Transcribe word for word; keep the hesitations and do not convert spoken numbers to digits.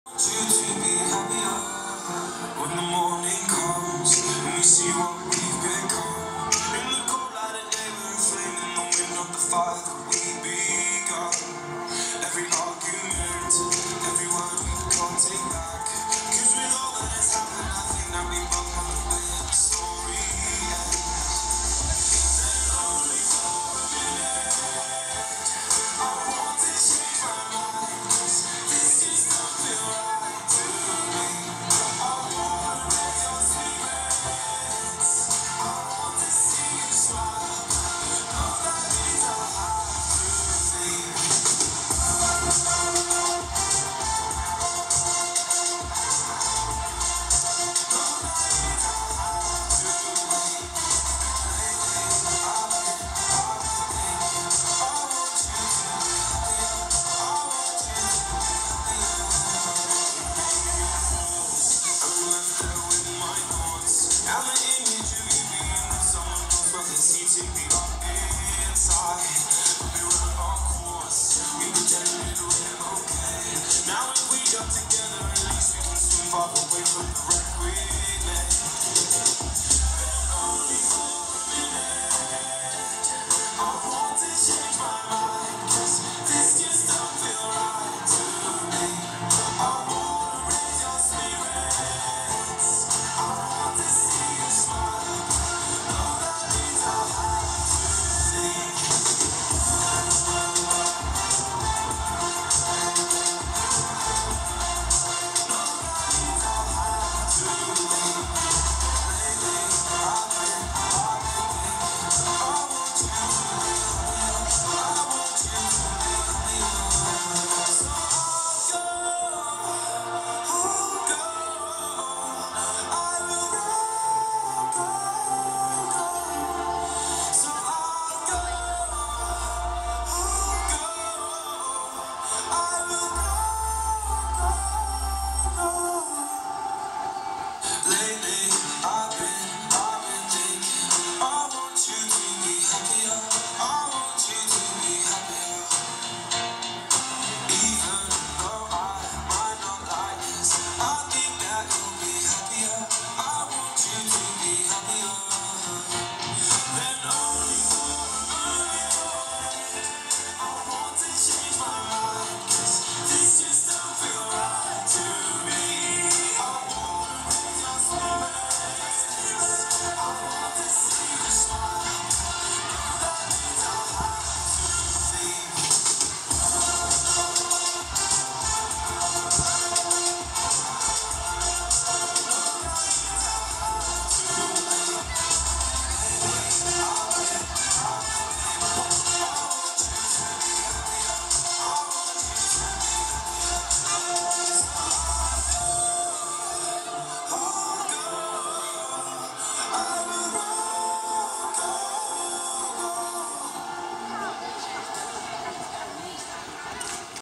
You to be happier when the morning comes and we see what we've become. In the cold light of day, we're flaming the wind of the fire that we begun. Every argument, every word we can't take back. Cause with all that has happened, I think that we both know the way the story ends. Only for a minute, I want to change my mind. This just don't feel right to me. I wanna break your secrets. I want to see you smile. All that means I have to see. Now the image of you being with someone else, but it's eating me up inside. We run our course, we pretended we're okay. Now if we got together, at least we can swim far away from the wreck we made.